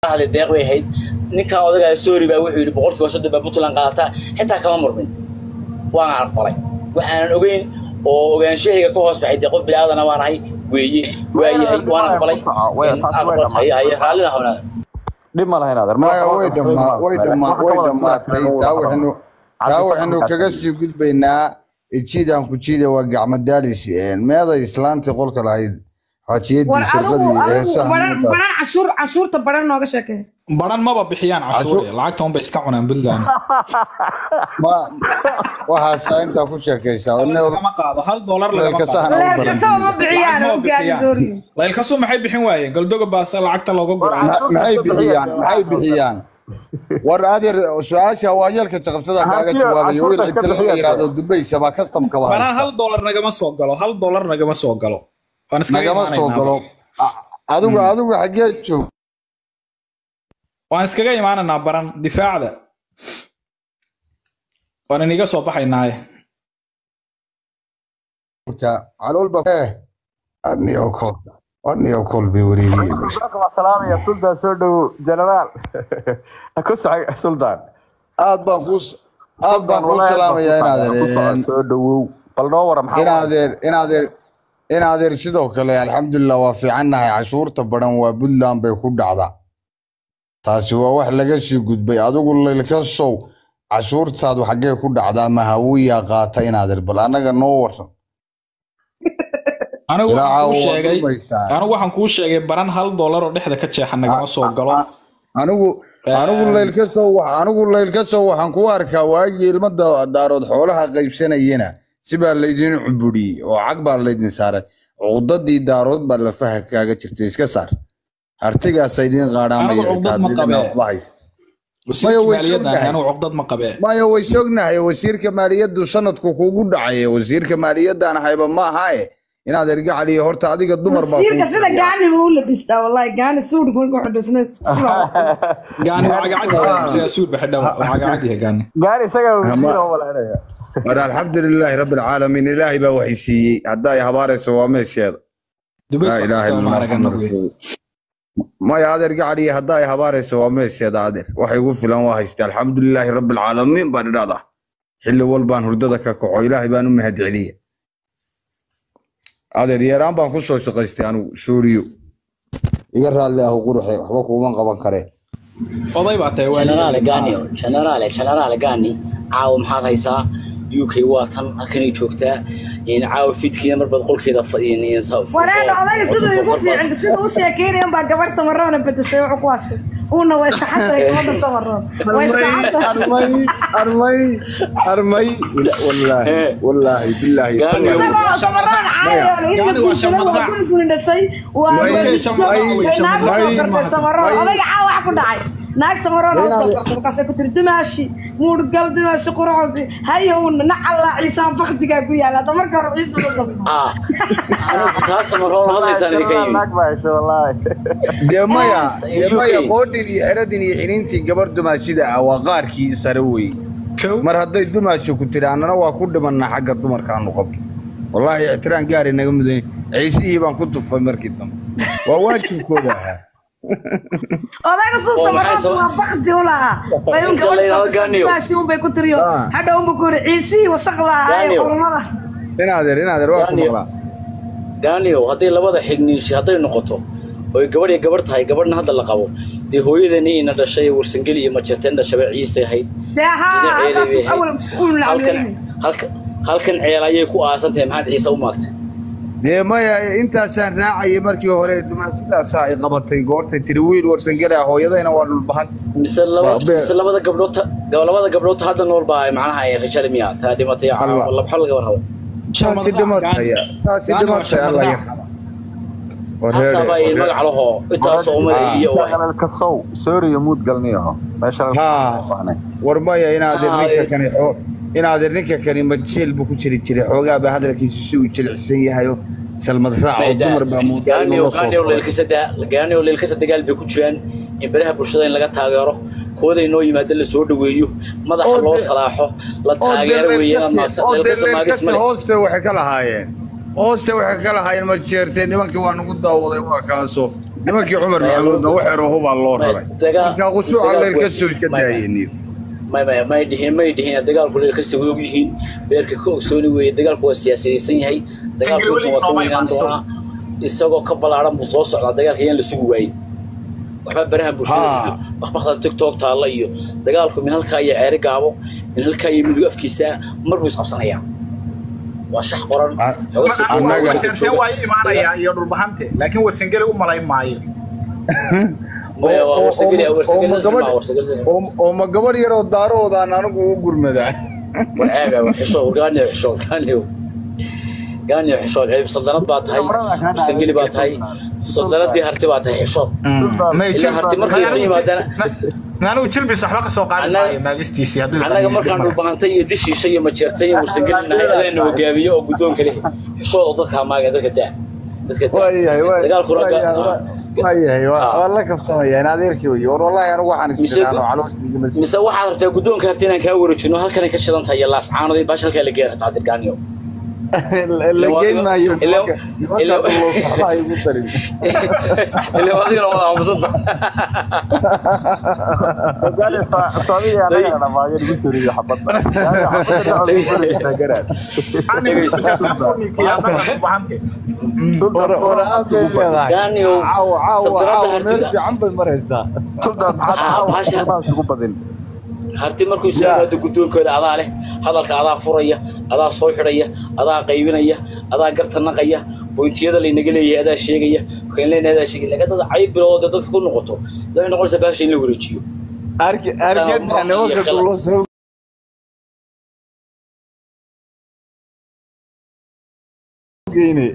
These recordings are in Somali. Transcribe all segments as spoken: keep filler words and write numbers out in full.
هذا الدقيق ويهيد نكان أودعها سوري بوحي بقولك وشد ببطلان قاطع حتى كمان مرمين وأنا على الطريق وأنا أقول وأنا شيء كوهس بعيد يقف بالهذا أنا وأنا هاي ويجي ويجي وأنا قبلي أقبض هاي هاي حالنا هنا لما لا هنا ما ويد ما ويد ما ويد ما تاو إنه تاو إنه كجسي قد بينا تشيد عن كتشيد وقع مدارس ماذا إسلام تقول كلاهيد حكيت شرقدي بران بران عشور عشور تبران نوغا شكه بران ما ببixiyaan عشور lacagtan bay iska cunaan bilaan ma waxa saynta ku sheekaysaa ma qaado hal dollar laga qaado leelkaso ma bixiyaan gaari dooriyo leelkaso maxay bixin waayeen galdoga baasa lacagta looga guraa maxay bixiyaan maxay bixiyaan war adeer su'aasha waa yeelka taqabsada kaaga jawaabay wiil inta la yiraahdo Dubai saba custom ka waa bana hal dollar nagama soo galo hal dollar nagama soo galo waan iska nagama soo galo adigu adigu xagee joog waan iskaga imaananaa baran difaacda waan iniga soo baxaynaa ta calool ba eh ani oo kol ani oo kol bi wareeyay salaam ya sultan soo dhaw general ku sacay sultan aad baan ku aad baan ku salaamayaa inaad soo dhawow bal noo waram inaad inaad inaad sidoo kale alxamdulillah waa fiicanahay cashuurta badan waa Puntland bay ku dhacdaa taasi waa wax laga sii gudbay adigu leelka soo cashuurtaadu xagee ku dhacdaa ma hawiya qaata inaad bal anaga noo waran anigu waxaan ku sheegay anigu waxaan ku sheegay baran hal dollar oo dhexda ka jeexan nagama soo galo anigu anigu leelka soo anigu leelka soo waxaan ku arkaa waagii ilmada daarood xoolaha qaybsanayeen sibaa leedin cuburi oo cag baa leedin saaray cudadii daarood baa la faha kaaga jirtay iska saar artigaas aydin qaadamay taadina waxay wasiirka maaliyadda anigu cugdad ma qabee ma yo way sognahay wasiirka maaliyaddu sanadku kugu dhacay wasiirka maaliyadda hayba ma ahaay inaad erga caliyo horta adiga dumar baa wasiirka sida gaani uu labista wallahi gaani suud ku xidhsnay gaani waa gacadi sida suud baxdha waa gacadi gaani gaani isaga uu walaalayaa war alxamdulillaah rabbil caalamiin ilaahi baa waxisiiyay hadaa ay habaarayso waa meesheeda la ilaaha illallah ما يقدر قاعد يهداي هبارس ومش يقدر وحي يقول waa haysta alxamdulillaah rabbil caalamiin baan dhada xilli walbaan hurdada ka kaco ilaahay baan u mahad celiye adeer yaraan baan ku soo shaqaystay anu suuriyo iga raali ah quruxay waxba kuuma qaban kare oday baa tahay waa general gaani general general gaani caaw maxaad haysaa U K waatan halkan ay joogtaa in caaw fidkiina mar qolkeeda fadhiin in saaf waraana oday sidoo ugu fiican sidoo u sheekeynayaan baa gabar samarana bedeshay wax ku waashay una way saxatay gabadha samaroon way saxatay armay armay armay wallahi wallahi billahi samaroon caayo in waa samaroon kun kun dhashay waa samaroon oday caaw wax ku dhacay naag samaroon oo soo qortay markaas ku tiri dumaashi muud gal dumaashi qurxosi hayo nacala ciisa baqtiga ku yaala marka hore ciisa u soo ah anigu taas samaroon hadaysan idinka naag baa soo wallahi deemaya deemaya qoodin iyo xiradin iyo xinintii gabar dumaashida ah waa qaarkii sare weey mar haday dumaashi ku tiraanana waa ku dhimanaa xagga dumarka aanu qabto wallahi ixtiraan gaar inaga mudan ciisihii baan ku tufay markii dambe waa waajibkooda ah odaga soo samaroon waa baqti u laha bayun gabar baashi un bay ku tiriyo hadda un ku ciisi wasaqla ay qormada inaadeer inaadeer waa ku maqlaa gaaniyo haday labada xigniishi haday noqoto oo gabar iyo gabar tahay gabarna hadda la qabo de hooyadeeni ina dhashay warsangeli iyo majeerteen dhashay ciise ahayd halkan halkan halkan ceelayay ku aasantahay maxaad ciise u maagtay deemaya intaasaan raacay markii hore dumaashidaas ay qabatay goortay tiri wiil warsangeli hooyadayna waa dhul bahanta mise labada labada gabdhood labada gabdhood hadda nool baa macnaha ay rajal miya taa dhimatay la xal laga warrabo taasi dhimatay taasi dhimatay Allah yarxamo asaba ay magac laho intaas oo maray iyo waa ka soo Suuriya mud galniyo meesha ha warmaya inaad ninka kan inaad ninka kan majeel bu ku jiri jiray xoogaa ba hadalkiisu si uu jilicsan yahay salmad raac oo dumar baa muudaan oo soo leelka sada gaaniyo leelka sada gal bay ku jiraan in baraha bulshada in laga taageero kooda inoo yimaado la soo dhaweeyo madaxa loo salaaxo la taageero weeyaan maanta leelka samaagas ma hooste waxay ka lahaayeen hooste waxay ka lahaayeen ma jeertay nimankii waa nagu daawaday waa kaaso nimankii Cumar Maxamuudna wax yar oo baa loo raray marka qushuuca leelka soo iska daayeen ما ما ما يدهين ما يدهين الدجال كله كسر ويجين بيرك كوك سوني ويدجال كوا سياسيين هاي دجال كله تومي عندنا السوق قبل عرب مصوص على دجال هي اللي سوي وحب برهم بوشي بخبخ التيك توك تعال أيوه دجال من هالكاي عرق عبو من هالكاي ملوء في كيسة مربوس أصلا يا وشح قرن أنا سنتين واي معنا يا يدور بهمته لكن هو سنجل هو ملاي معي oo ma gabar yar oo daaroodaan anigu u gurmadaa wacaaga xishood gaani xishood gaani gaani xishood ay saldanad baa tahay sangili baa tahay saldanadii harti baa tahay xishood ma ilaa harti markay soo yimaadana naanu jilbi saxba ka soo qaaday maagistiisi haduu anaga markaan u baahantay iyo dishiishay iyo ma jeertay iyo sangilinahay adayna hogaabiyo oo gudoonka leh xishood dadka maaga dadka daa dadka dagaal kulaga هاي والله كفتميا أنا أديركي ويا والله أنا واحد استنانو على وجهي مسا واحد رتي قدون كارتين كا ورجنو هل كان كشدان تاي الله سبحانه دي باش هلكا لغير تعدل غانيو اللي جاي ما يوم اللي اللي اللي وادي والله مبسوط قال صامي انا انا ما غير بسوري حبطنا ورا ورا غانيو عاو عاو عاو نفسي عم بالمرهسه سلطان عاشا ما سوق بدل harti markuu soo wado gudoonkooda adaa leh hadalka adaa furaya adaa soo xidhaya adaa qaybinaya adaa garta naqaya pointiyada la inaga leeyahay adaa sheegaya keen leenaada sheegay laga dad cayb bilowda dadka ku noqoto dad noqonaysa baash in la wareejiyo arki arki ana waka kullo soo geeyne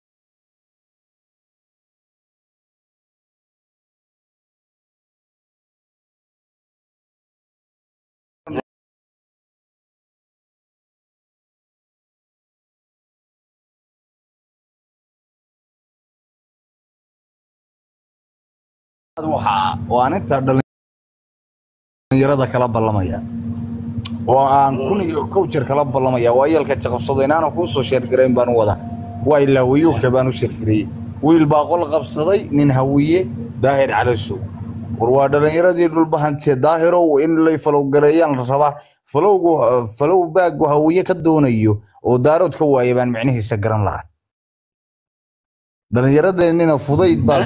waxa waan inta dhalinyarada kala ballamaya oo aan kun iyo coacher kala ballamaya waa yeelka jaqabsaday inaan ku soo sheer gareyn baan wada waa ilaa wiiyo ka baan u sheer gareey wiil baa qol qabsaday nin hawiye daahir calaasho war waa dhalinyaradii dhul bahantay daahiro in la falow gareeyaan rabaa falowgu falow baagu hawiye ka doonayo oo daarood ka waayay baan macnihiisa garan lahaa dhalinyaradeenina fudayd baa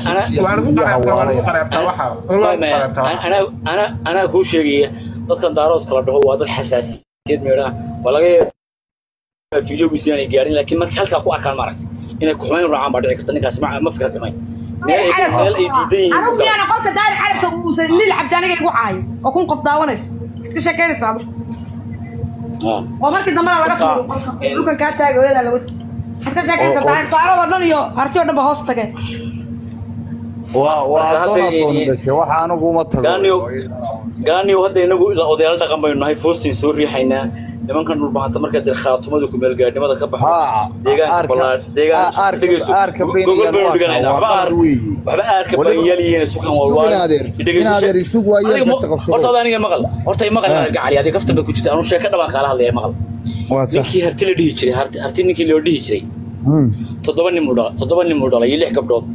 ana ana ana ku sheegay dadkan daarood kala dhaho waa dad xasaasiyad meera walaga video gusiyaan ay gaarin laakiin marka halka ku arkaan maaragtay inay ku xumaan raacaan baa dhici karta ninkaas ma ma fikir xumay meel ay meel ay diidan anu miyana qolka daari xalasa uu lil cabdaaniga igu caay oo kun qof daawanayso ka sheekeynaysa adu ah oo markii dambe laga tuuro qolka dhulkan ka taagay wada lagu حتى شكل سطحين طاروا ورنيو هرتيو دبا هوستك waa waa doon bas waxa anagu ma tago gaaniyo gaaniyo hadda inagu ila odayaal dhaqan baynu nahay foostin soo riixayna nimankan dhul bahanta marka dir khaatumadu ku meel gaadhnimada ka baxo deegaanka balaad deegaan dhigayso gogol baynu dhiganayna waxba aarka bayaliyeena sukan walwaa inaad isugu waayeen ka taqafsado horta aniga maqal horta maqal gacali hadii kaftan ku jirta anu sheeka dhaban kala hadlaya maqal ninkii harti la dhihi jiray harti harti ninkii loo dhihi jiray toddoba nin muddo toddoba nin muddo iyo lix gabdhood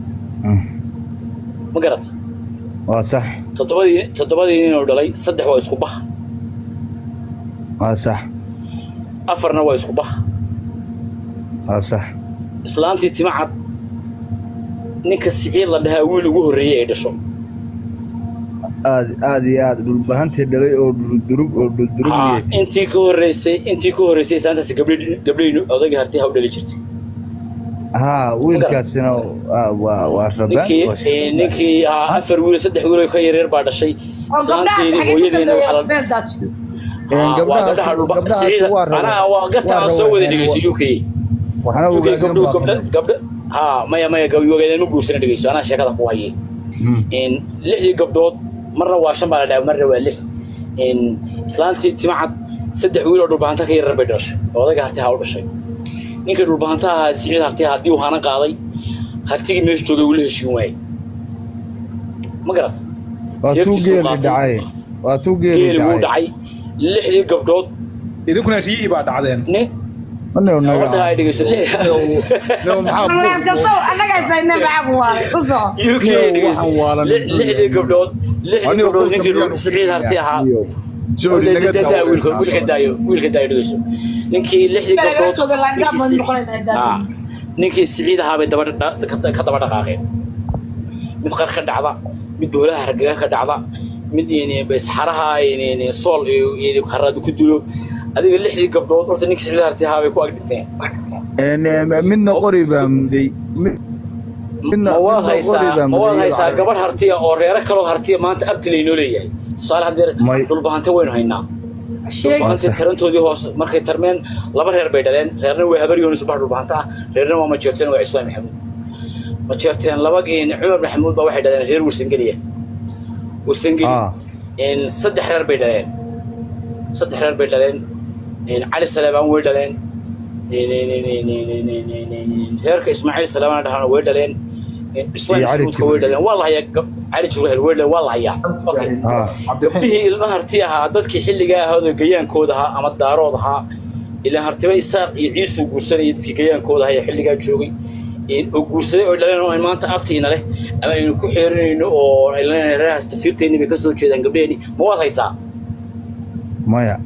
ma garat waa sax toddobadii toddobadii nin oo dhalay saddex waa isku bax waa sax afarna waa isku bax waa sax islaantii timacad ninka siciid la dhahaa wiil ugu horreeyay ay dhasho aad aad iyo aad dhul bahantay dhalay oo dhul durug oo dhul durug intii ka horreysay intii ka horreysay islaantaasi gabdhi gabdhi odayga harti ha u dhali jirtay ها وين كاسنا وشباب ninkii afar wiil saddex wiil oo ka yareer baa dhashay islaanteedii hooyadeena waxa la gabdhaha ana waa gartaa soo wada dhigayso U K waxana uu gabdha ha maya maya gabdhogeeda ma guursan dhigayso ana sheekada ku hayay in lixdii gabdhood marna waa shan baa la dhaw marna waa lix in islaantii timacad saddex wiil oo dhulbaanta ka yareer bay dhashay odayga harti ha u dhashay ninka dhulbaanta ah siciid harti hadii uu hana qaaday hartigi meesha joogay wuu la heshiin waayay ma garat waa tuu geel dhacay waa tuu geel dhacay lixdii gabdhood idinkuna riyi baa dhacdeen أنا أنا horta ay dhigayso أنا محب Reer kasto anaga sayna bacab waay u soo U K dhigayso lixdii gabdhood lixdii gabdhood ninkii Siciid Harti ahaa سوري نقدر wiilka wiilka daayo wiilka daayo dhigayso ninkii lixdii gabdhood ninkii Siciid ahaa bay daba ka daba dhaqaaqeen mid qar ka dhacda mid doolaha hargeyga ka dhacda mid inay basxaraha inay sool iyo qarad ku dilo adiga lixdii gabdhood horta ninkii Siciid Harti ahaa bay ku agdhinteen أنا منا قريبة مدي منا ما هيسا ما هيسا قبل هرتية أو ريرة كلو هرتية ما أنت أبتلي نولي يعني سؤال هذا دول بهانته وين هينا بهانته ترنتو دي هوس مركي ترمين لبر هير بيدلين ريرنا وهبر يونس بحر بهانته ريرنا ما جرتين وعيسوان محمود ما جرتين لبقين عمر بن حمود بواحد دلين هير والسنجلية والسنجلي آه. إن صدح هير بيدلين صدح هير بيدلين إن علي السلام ويدلين هيرك إسماعيل سلامة ده ويدلين إسماعيل محمود ويدلين والله يا علي جبريل ويدلين والله يا أوكي قبله المهرتيها ضدك حل جاء هذا جيان كودها أما الدارودها إلى هرتبي ساق يعيسو جورسنا يدك جيان كودها هي حل جاء جوجي إن جورسنا ويدلين إنه ما أنت أبتين له أما إنه كحيرين إنه أو إلنا راح استفيرتني بكسر كذا قبلني مو هذا يسا ما يا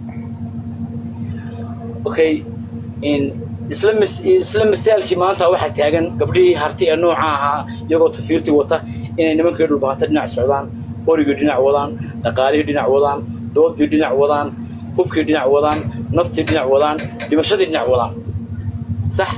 أوكي إن إسلام إسلام مثال كي ما أنت واحد تاجن قبله هرتي النوعها يقول تفيرتي وطه إن نمك يدل بعض الناع السودان أوريجو دينا عوضان نقالي دينا عوضان دود دينا عوضان كوبك دينا عوضان نفط دينا عوضان لمشهد دينا عوضان صح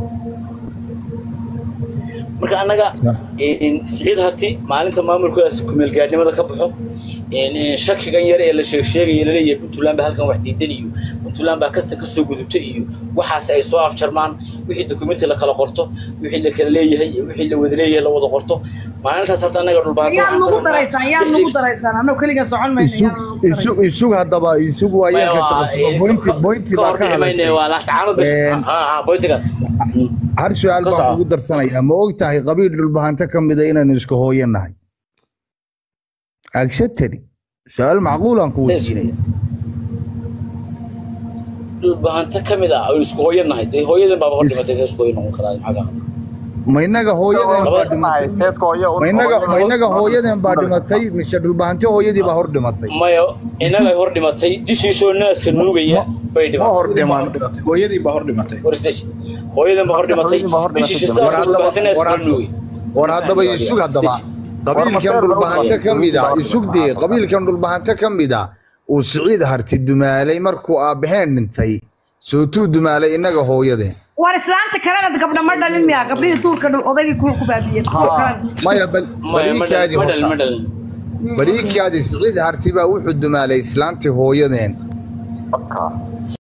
marka anaga in Siciid Harti maalinta maamulkaas kumeel gaadnimada ka baxo in shakigan yar ee la sheeg sheegay leeyahay Puntland ba halkan wax diidan iyo Puntland ba kasta ka soo gudubtay iyo waxaas ay soo afjarmaan wixii dokumenti la kala qorto wixii la kala leeyahay iyo wixii la wada leeyahay la wada qorto maalintaas horta anaga dhul baahan yaa nagu daraysan yaa nagu daraysan anoo kaliya socon mayno isu isu hadaba isu waayeen ka taqasoo point point ba ka hadlayay waa la saarado ha ha pointiga هر سؤال بقى ugu darsanaya ma og tahay qabiil dhulbahanta kamid inaan isku hooyanahay agsatari su'aal macquul aan ku weydiinaya dhulbahanta kamid ah isku hooyanahay de hooyadan baba hor dhimatay isku hooyanahay karaa maxaa ma inaga hooyadan baa dhimatay ma inaga ma inaga hooyadan baa dhimatay mise dhulbahanta hooyadii baa hor dhimatay mayo inaga hor dhimatay dishiisoo naaska nuugaya bay dhimatay hor dhimatay hooyadii baa hor dhimatay hooyadan baa hor dhimatay dishiisoo dhulbahanta naaska nuugay war hadaba isug hadaba qabiilkan dhulbahanta kamida isugdii qabiilkan dhulbahanta kamida uu Siciid Harti dumaalay markuu aabaheen dhintay soo tuu dumaalay inaga hooyadeen war islaanta kalena gabdha ma dhalin miya gabdhii tuurka odaygii ku ku baabiyay maya bal bariikaadi bariikaadi Siciid Harti baa wuxuu dumaalay islaantii hooyadeen